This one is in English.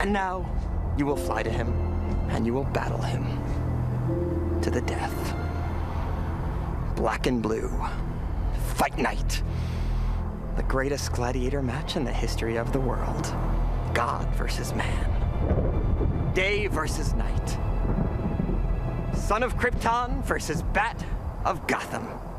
And now, you will fly to him, and you will battle him to the death. Black and blue, fight night. The greatest gladiator match in the history of the world. God versus man. Day versus night. Son of Krypton versus Bat of Gotham.